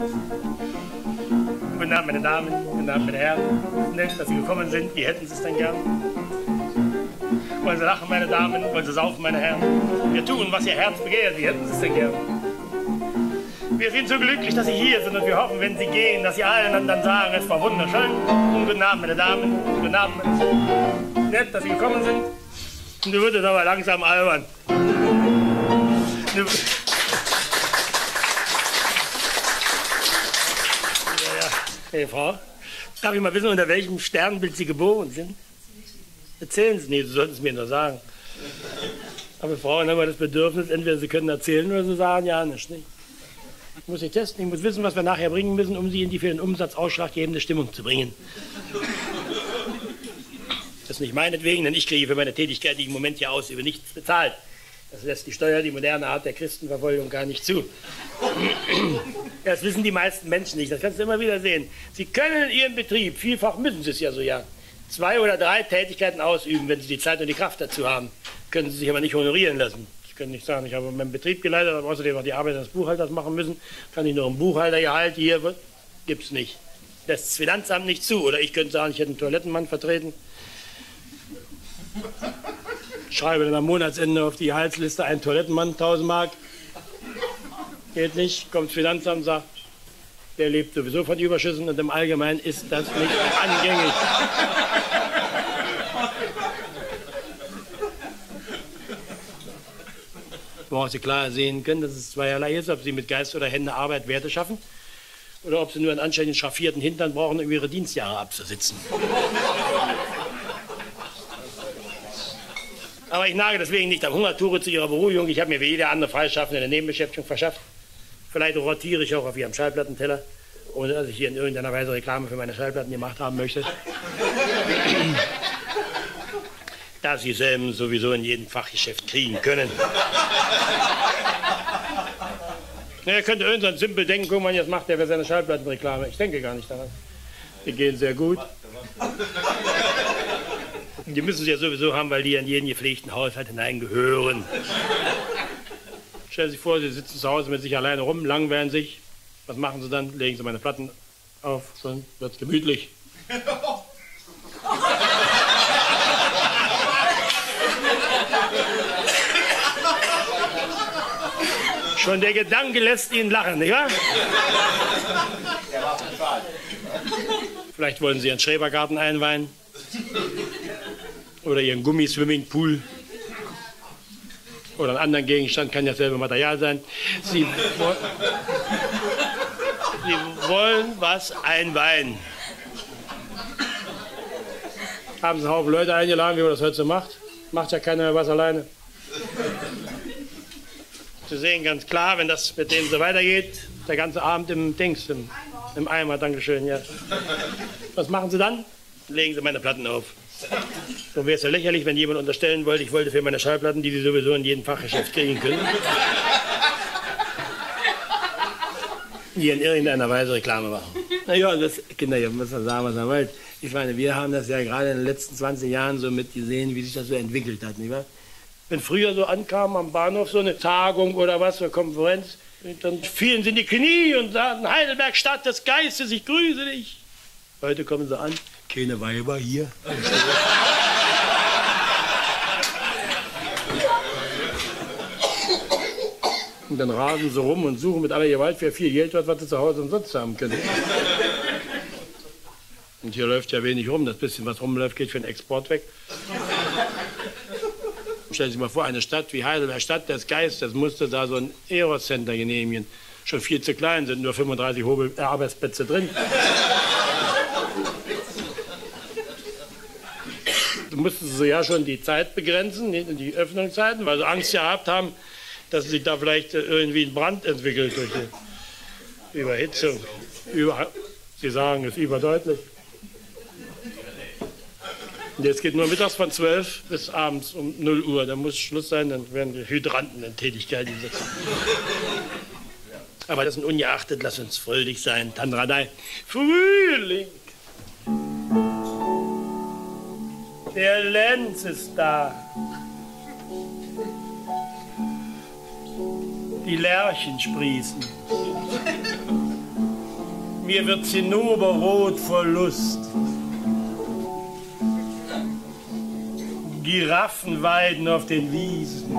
Guten Abend, meine Damen, guten Abend, meine Herren. Nett, dass Sie gekommen sind. Wie hätten Sie es denn gern? Wollen Sie lachen, meine Damen? Wollen Sie saufen, meine Herren? Wir tun, was Ihr Herz begehrt. Wie hätten Sie es denn gern? Wir sind so glücklich, dass Sie hier sind und wir hoffen, wenn Sie gehen, dass Sie allen anderen sagen, es war wunderschön. Guten Abend, meine Damen. Guten Abend. Nett, dass Sie gekommen sind. Und du würdest aber langsam albern. Hey, Frau, darf ich mal wissen, unter welchem Sternbild Sie geboren sind? Erzählen Sie nicht, Sie sollten es mir nur sagen. Aber Frauen haben wir das Bedürfnis, entweder Sie können erzählen oder Sie sagen ja nicht. Ich muss Sie testen, ich muss wissen, was wir nachher bringen müssen, um Sie in die für den Umsatz ausschlaggebende Stimmung zu bringen. Das ist nicht meinetwegen, denn ich kriege für meine Tätigkeit, die ich im Moment hier ausübe, nichts bezahlt. Das lässt die Steuer, die moderne Art der Christenverfolgung gar nicht zu. Das wissen die meisten Menschen nicht, das kannst du immer wieder sehen. Sie können in Ihrem Betrieb, vielfach müssen Sie es ja so, ja, 2 oder 3 Tätigkeiten ausüben, wenn Sie die Zeit und die Kraft dazu haben. Können Sie sich aber nicht honorieren lassen. Ich kann nicht sagen, ich habe meinen Betrieb geleitet, habe außerdem auch die Arbeit eines Buchhalters machen müssen. Kann ich noch einen Buchhaltergehalt hier? Gibt's nicht. Lässt das Finanzamt nicht zu. Oder ich könnte sagen, ich hätte einen Toilettenmann vertreten. Schreibe dann am Monatsende auf die Gehaltsliste einen Toilettenmann, 1000 Mark. Geht nicht, kommt das Finanzamt und sagt, der lebt sowieso von Überschüssen und im Allgemeinen ist das nicht angängig. Woraus Sie klar sehen können, dass es zweierlei ist, ob Sie mit Geist oder Hände Arbeit Werte schaffen oder ob Sie nur einen anständigen schraffierten Hintern brauchen, um Ihre Dienstjahre abzusitzen. Aber ich nage deswegen nicht am Hungertuche zu Ihrer Beruhigung. Ich habe mir wie jeder andere Freischaffende eine Nebenbeschäftigung verschafft. Vielleicht rotiere ich auch auf Ihrem Schallplattenteller, ohne dass ich hier in irgendeiner Weise Reklame für meine Schallplatten gemacht haben möchte. Da Sie selben sowieso in jedem Fachgeschäft kriegen können. Er könnte irgendein simpel denken, guck mal, jetzt macht er für seine Schallplattenreklame. Ich denke gar nicht daran. Die gehen sehr gut. Die müssen Sie ja sowieso haben, weil die an jeden gepflegten Haushalt hineingehören. Stellen Sie sich vor, Sie sitzen zu Hause mit sich alleine rum, langweilen sich. Was machen Sie dann? Legen Sie meine Platten auf, schon wird's gemütlich. Schon der Gedanke lässt Ihnen lachen, nicht wahr? Vielleicht wollen Sie Ihren Schrebergarten einweihen. Oder Ihren Gummiswimmingpool. Oder einen anderen Gegenstand, kann ja dasselbe Material sein. Sie wollen was einweihen. Haben Sie einen Haufen Leute eingeladen, wie man das heute so macht? Macht ja keiner mehr was alleine. Sie sehen ganz klar, wenn das mit denen so weitergeht, der ganze Abend im Dings, im Eimer, dankeschön, ja. Was machen Sie dann? Legen Sie meine Platten auf. So wäre es ja lächerlich, wenn jemand unterstellen wollte, ich wollte für meine Schallplatten, die Sie sowieso in jedem Fachgeschäft kriegen können, hier in irgendeiner Weise Reklame machen. Naja, das, Kinder, ihr müsst sagen, was ihr wollt. Ich meine, wir haben das ja gerade in den letzten 20 Jahren so mitgesehen, wie sich das so entwickelt hat, nicht wahr? Wenn früher so ankam am Bahnhof so eine Tagung oder was, eine Konferenz, dann fielen sie in die Knie und sagten, Heidelberg, Stadt des Geistes, ich grüße dich. Heute kommen sie an, keine Weiber hier. Und dann rasen sie rum und suchen mit aller Gewalt, wer viel Geld hat, was sie zu Hause umsonst haben können. Und hier läuft ja wenig rum, das bisschen, was rumläuft, geht für den Export weg. Stellen Sie sich mal vor, eine Stadt wie Heidelberg, Stadt des Geistes, musste da so ein Aerocenter genehmigen. Schon viel zu klein, sind nur 35 Arbeitsplätze drin. Da mussten sie ja schon die Zeit begrenzen, die Öffnungszeiten, weil sie Angst gehabt haben, dass sich da vielleicht irgendwie ein Brand entwickelt durch die Überhitzung. Sie sagen es überdeutlich. Und jetzt geht nur mittags von 12 bis abends um 0 Uhr. Da muss Schluss sein, dann werden die Hydranten in Tätigkeit gesetzt. Aber das sind ungeachtet, lass uns fröhlich sein. Tanradai. Frühling. Der Lenz ist da. Die Lerchen sprießen. Mir wird zinnoberrot vor Lust. Giraffen weiden auf den Wiesen.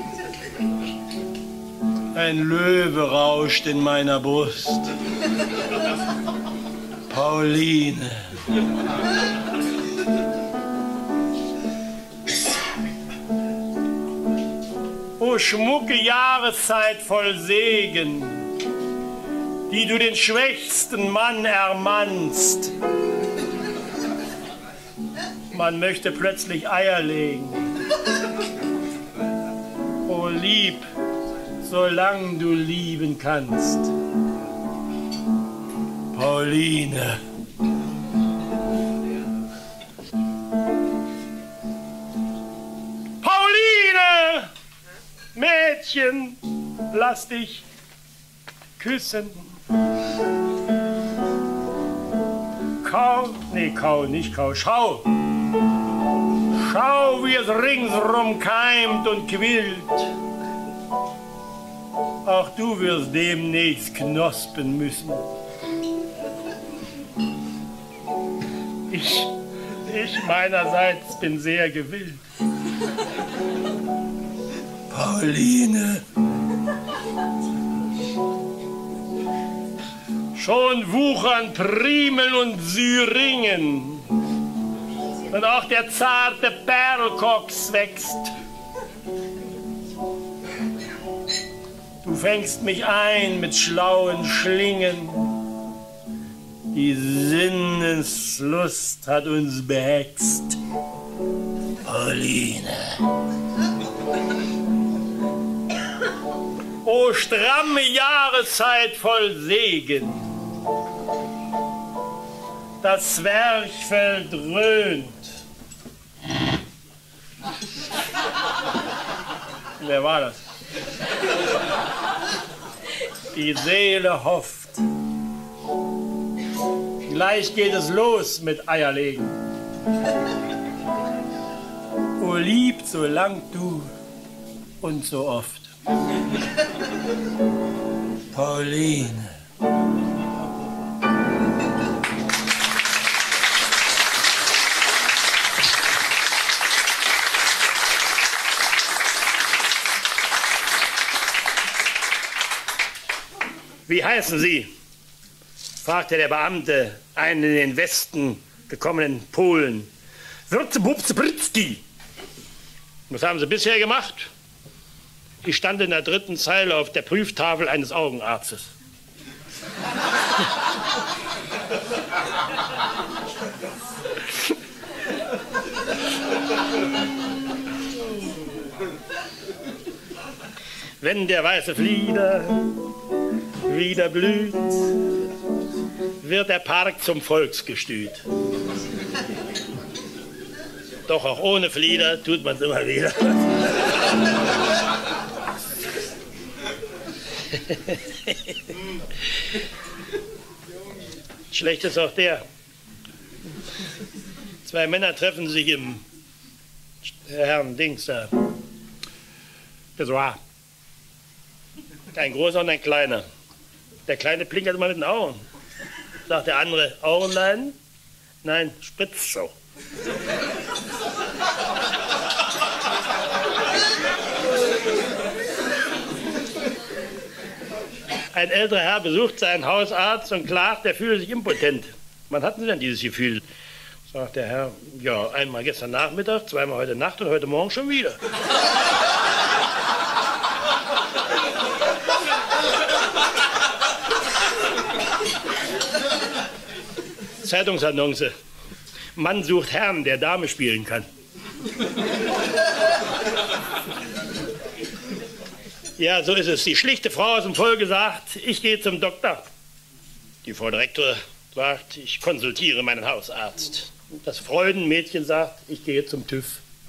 Ein Löwe rauscht in meiner Brust. Pauline. O schmucke Jahreszeit voll Segen, die du den schwächsten Mann ermannst. Man möchte plötzlich Eier legen. O lieb, solang du lieben kannst. Pauline. Pauline! Mädchen, lass dich küssen. Kau, nee, kau, nicht kau, schau. Schau, wie es ringsrum keimt und quillt. Auch du wirst demnächst knospen müssen. Ich meinerseits bin sehr gewillt. Pauline. Schon wuchern Primel und Syringen. Und auch der zarte Perlkoks wächst. Du fängst mich ein mit schlauen Schlingen. Die Sinneslust hat uns behext. Pauline. O stramme Jahreszeit voll Segen. Das Zwerchfell dröhnt. Wer war das? Die Seele hofft. Gleich geht es los mit Eierlegen. O lieb, solang du und so oft. Pauline. Wie heißen Sie? Fragte der Beamte einen in den Westen gekommenen Polen. Würzebubzebritzki. Was haben Sie bisher gemacht? Ich stand in der 3. Zeile auf der Prüftafel eines Augenarztes. Wenn der weiße Flieder wieder blüht, wird der Park zum Volksgestüt. Doch auch ohne Flieder tut man es immer wieder. Schlecht ist auch der. 2 Männer treffen sich im Herrn Dings da. Pissoir. Ein großer und ein kleiner. Der Kleine plinkert immer mit den Augen. Sagt der andere, Augenleiden? Nein, Spritzshow. Ein älterer Herr besucht seinen Hausarzt und klagt, er fühle sich impotent. Wann hatten Sie denn dieses Gefühl? Sagt der Herr, ja, einmal gestern Nachmittag, zweimal heute Nacht und heute Morgen schon wieder. Zeitungsannonce. Mann sucht Herrn, der Dame spielen kann. Ja, so ist es. Die schlichte Frau aus dem Volke sagt, ich gehe zum Doktor. Die Frau Direktor sagt, ich konsultiere meinen Hausarzt. Das Freudenmädchen sagt, ich gehe zum TÜV.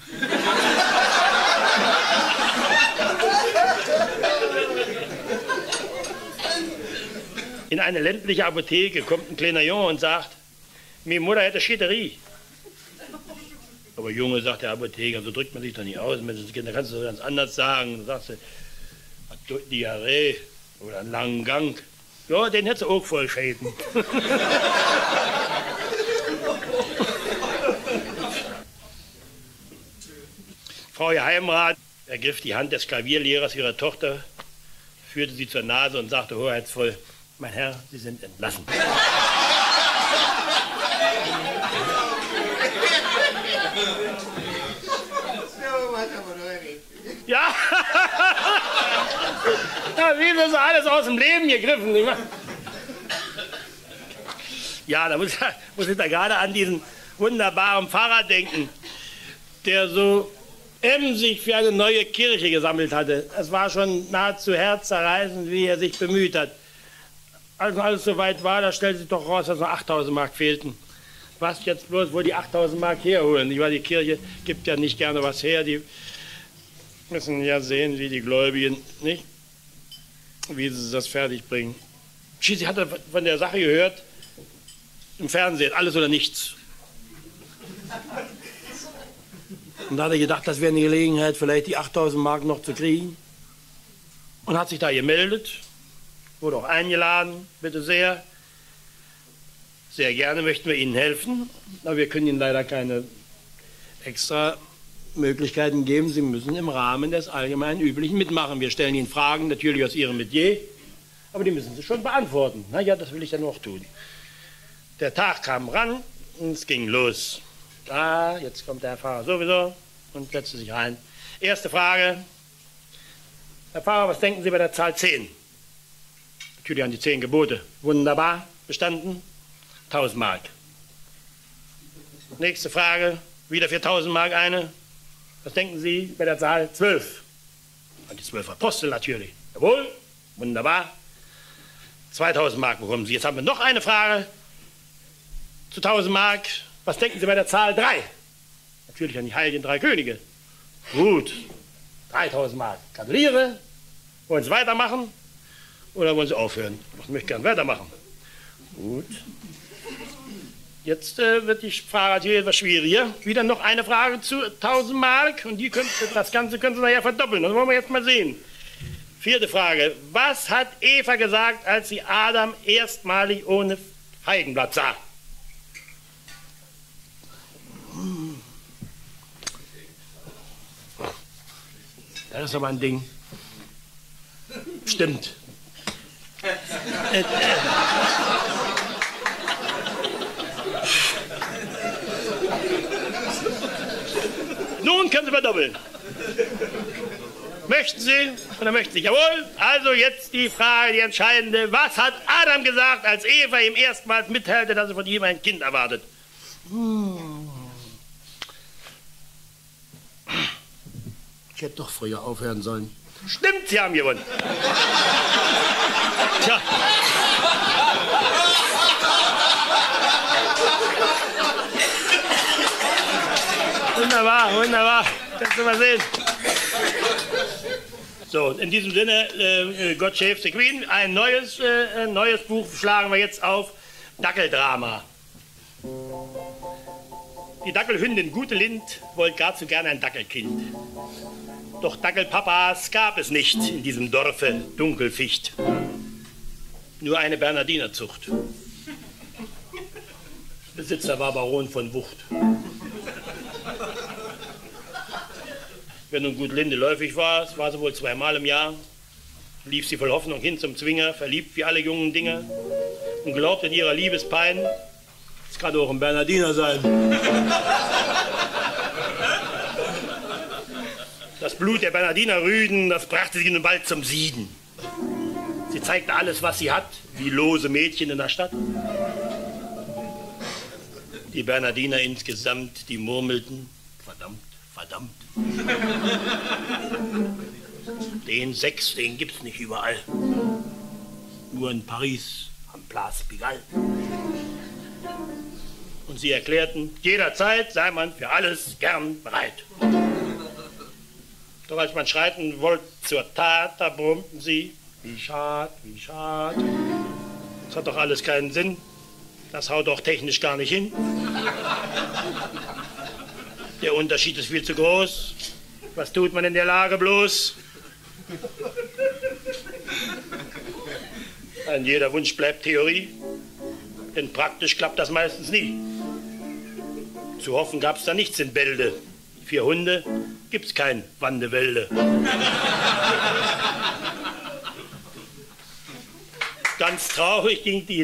In eine ländliche Apotheke kommt ein kleiner Junge und sagt, meine Mutter hätte Scheterie. Aber Junge, sagt der Apotheker, so drückt man sich doch nicht aus. Da kannst du das ganz anders sagen. Dann sagst du, hat Diarrhoe oder einen langen Gang. Ja, den hätte sie auch voll Schäden. Frau Geheimrat ergriff die Hand des Klavierlehrers ihrer Tochter, führte sie zur Nase und sagte hoheitsvoll: Mein Herr, Sie sind entlassen. Ja, da wie das alles aus dem Leben gegriffen. Ja, da muss ich da gerade an diesen wunderbaren Pfarrer denken, der so emsig für eine neue Kirche gesammelt hatte. Es war schon nahezu herzzerreißend, wie er sich bemüht hat. Als alles soweit war, da stellte sich doch raus, dass noch 8.000 Mark fehlten. Was jetzt bloß wohl die 8.000 Mark herholen? Ich weiß, die Kirche gibt ja nicht gerne was her. Die müssen ja sehen, wie die Gläubigen, nicht? Wie sie das fertig bringen. Schließlich hat er von der Sache gehört, im Fernsehen, alles oder nichts. Und da hat er gedacht, das wäre eine Gelegenheit, vielleicht die 8.000 Mark noch zu kriegen. Und hat sich da gemeldet, wurde auch eingeladen, bitte sehr. Sehr gerne möchten wir Ihnen helfen, aber wir können Ihnen leider keine extra Möglichkeiten geben. Sie müssen im Rahmen des allgemeinen Üblichen mitmachen. Wir stellen Ihnen Fragen, natürlich aus Ihrem Metier, aber die müssen Sie schon beantworten. Na ja, das will ich dann auch tun. Der Tag kam ran und es ging los. Jetzt kommt der Pfarrer sowieso und setzte sich rein. Erste Frage. Herr Pfarrer, was denken Sie bei der Zahl 10? Natürlich an die 10 Gebote. Wunderbar, bestanden. 1.000 Mark. Nächste Frage. Wieder für 1.000 Mark eine. Was denken Sie bei der Zahl 12? An die 12 Apostel natürlich. Jawohl, wunderbar. 2.000 Mark bekommen Sie. Jetzt haben wir noch eine Frage zu 1.000 Mark. Was denken Sie bei der Zahl 3? Natürlich an die heiligen 3 Könige. Gut, 3.000 Mark. Gratuliere. Wollen Sie weitermachen oder wollen Sie aufhören? Ich möchte gern weitermachen. Gut. Jetzt wird die Frage natürlich etwas schwieriger. Wieder noch eine Frage zu 1.000 Mark und das Ganze können Sie nachher verdoppeln. Das wollen wir jetzt mal sehen. 4. Frage. Was hat Eva gesagt, als sie Adam erstmalig ohne Feigenblatt sah? Das ist aber ein Ding. Stimmt. Nun können Sie verdoppeln. Möchten Sie oder möchten Sie? Jawohl. Also jetzt die Frage, die entscheidende. Was hat Adam gesagt, als Eva ihm erstmals mitteilte, dass er von ihm ein Kind erwartet? Ich hätte doch früher aufhören sollen. Stimmt, Sie haben gewonnen. Tja. Wunderbar, wunderbar. Kannst du mal sehen. So, in diesem Sinne, God Save the Queen. Ein neues Buch schlagen wir jetzt auf. Dackeldrama. Die Dackelhündin Gute Lind wollte gar zu gern ein Dackelkind. Doch Dackelpapas gab es nicht in diesem Dorfe Dunkelficht. Nur eine Bernardinerzucht. Besitzer war Baron von Wucht. Wenn nun Gut Linde läufig war, es war sie wohl 2-mal im Jahr, lief sie voll Hoffnung hin zum Zwinger, verliebt wie alle jungen Dinger und glaubte in ihrer Liebespein, es kann auch ein Bernardiner sein. Das Blut der Bernardiner-Rüden, das brachte sie nun bald zum Sieden. Sie zeigte alles, was sie hat, wie lose Mädchen in der Stadt. Die Bernardiner insgesamt, die murmelten, verdammt, verdammt. Den Sex, den gibt's nicht überall. Nur in Paris, am Place Pigalle. Und sie erklärten, jederzeit sei man für alles gern bereit. Doch als man schreiten wollte zur Tat, da brummten sie, wie schad, wie schad. Das hat doch alles keinen Sinn. Das haut doch technisch gar nicht hin. Der Unterschied ist viel zu groß. Was tut man in der Lage bloß? Nein, jeder Wunsch bleibt Theorie, denn praktisch klappt das meistens nie. Zu hoffen gab's da nichts in Bälde. 4 Hunde gibt's kein Wandewälde. Ganz traurig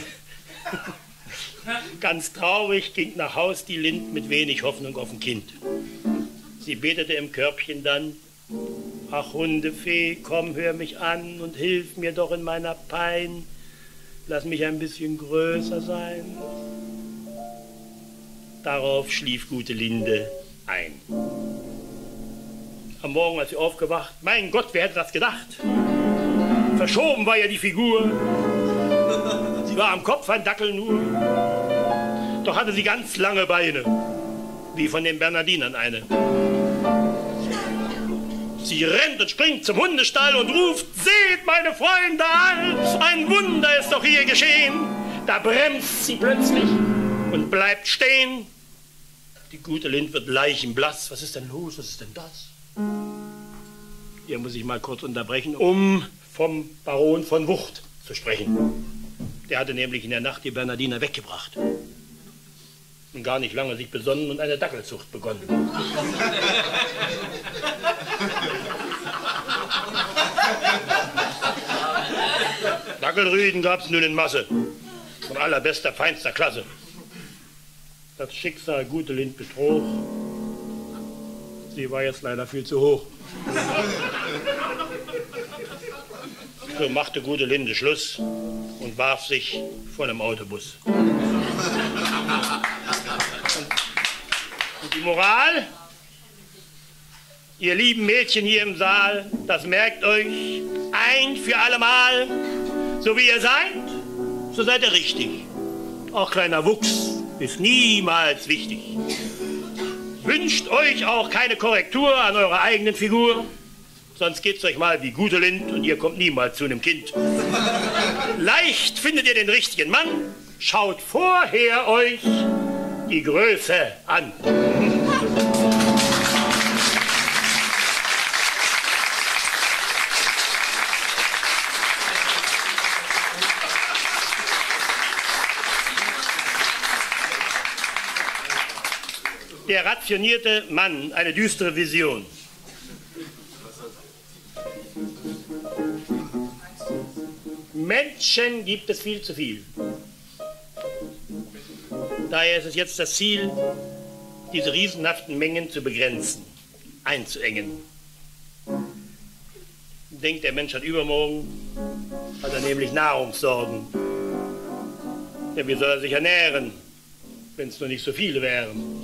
ging nach Haus die Lind mit wenig Hoffnung auf ein Kind. Sie betete im Körbchen dann: Ach Hundefee, komm, hör mich an und hilf mir doch in meiner Pein. Lass mich ein bisschen größer sein. Darauf schlief gute Linde ein. Am Morgen, als sie aufgewacht, mein Gott, wer hätte das gedacht? Verschoben war ja die Figur. Sie war am Kopf ein Dackel nur. Doch hatte sie ganz lange Beine, wie von den Bernardinern eine. Sie rennt und springt zum Hundestall und ruft: Seht, meine Freunde all, ein Wunder ist doch hier geschehen. Da bremst sie plötzlich und bleibt stehen. Die gute Lind wird leichenblass. Was ist denn los? Was ist denn das? Hier muss ich mal kurz unterbrechen, um vom Baron von Wucht zu sprechen. Der hatte nämlich in der Nacht die Bernardiner weggebracht. Und gar nicht lange sich besonnen und eine Dackelzucht begonnen. Dackelrüden gab's nun in Masse, von allerbester, feinster Klasse. Das Schicksal gute Lind betrog. Sie war jetzt leider viel zu hoch. So machte gute Linde Schluss und warf sich vor einem Autobus. Und die Moral? Ihr lieben Mädchen hier im Saal, das merkt euch ein für allemal. So wie ihr seid, so seid ihr richtig. Auch kleiner Wuchs ist niemals wichtig. Wünscht euch auch keine Korrektur an eurer eigenen Figur, sonst geht's euch mal wie gute Lind und ihr kommt niemals zu einem Kind. Leicht findet ihr den richtigen Mann, schaut vorher euch die Größe an. Der rationierte Mann, eine düstere Vision. Menschen gibt es viel zu viel. Daher ist es jetzt das Ziel, diese riesenhaften Mengen zu begrenzen, einzuengen. Denkt der Mensch an übermorgen, hat er nämlich Nahrungssorgen. Ja, wie soll er sich ernähren, wenn es nur nicht so viele wären?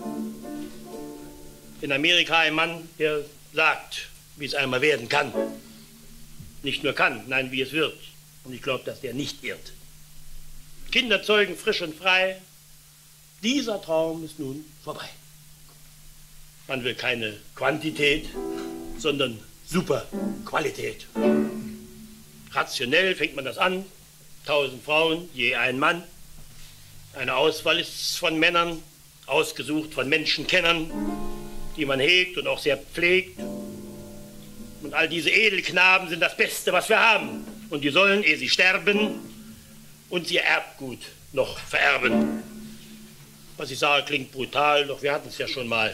In Amerika ein Mann, der sagt, wie es einmal werden kann. Nicht nur kann, nein, wie es wird. Und ich glaube, dass der nicht irrt. Kinder zeugen frisch und frei. Dieser Traum ist nun vorbei. Man will keine Quantität, sondern Superqualität. Rationell fängt man das an. 1000 Frauen, je ein Mann. Eine Auswahl ist von Männern, ausgesucht von Menschenkennern, die man hegt und auch sehr pflegt. Und all diese Edelknaben sind das Beste, was wir haben. Und die sollen, ehe sie sterben, uns ihr Erbgut noch vererben. Was ich sage, klingt brutal, doch wir hatten es ja schon mal.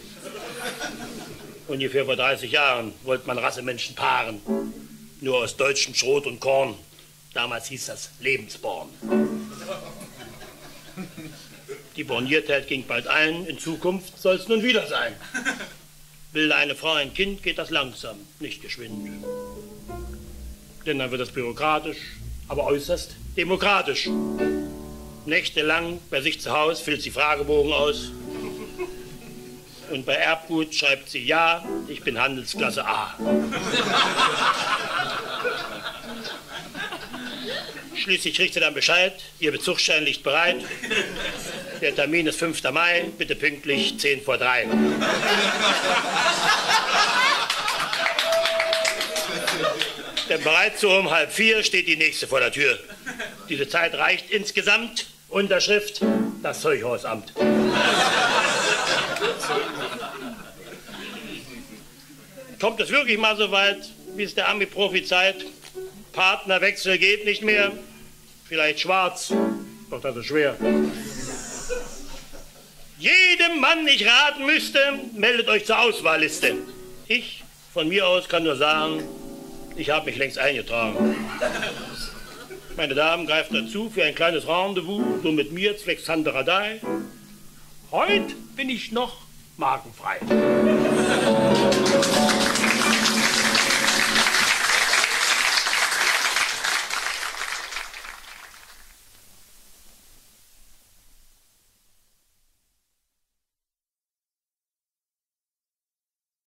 Ungefähr vor 30 Jahren wollte man Rassemenschen paaren. Nur aus deutschem Schrot und Korn. Damals hieß das Lebensborn. Die Borniertheit ging bald ein, in Zukunft soll es nun wieder sein. Will eine Frau ein Kind, geht das langsam, nicht geschwind. Denn dann wird das bürokratisch, aber äußerst demokratisch. Nächtelang bei sich zu Hause füllt sie Fragebogen aus. Und bei Erbgut schreibt sie: Ja, ich bin Handelsklasse A. Schließlich kriegt sie dann Bescheid, ihr Bezugsschein liegt bereit. Der Termin ist 5. Mai, bitte pünktlich 2:50. Denn bereits so um 3:30 steht die nächste vor der Tür. Diese Zeit reicht insgesamt. Unterschrift: das Zeughausamt. Kommt es wirklich mal so weit, wie es der Ami prophezeit, Partnerwechsel geht nicht mehr. Vielleicht schwarz, doch das ist schwer. Jedem Mann ich raten müsste, meldet euch zur Auswahlliste. Ich, von mir aus, kann nur sagen, ich habe mich längst eingetragen. Meine Damen, greift dazu für ein kleines Rendezvous, so mit mir zwecks Tante Radei. Heute bin ich noch magenfrei.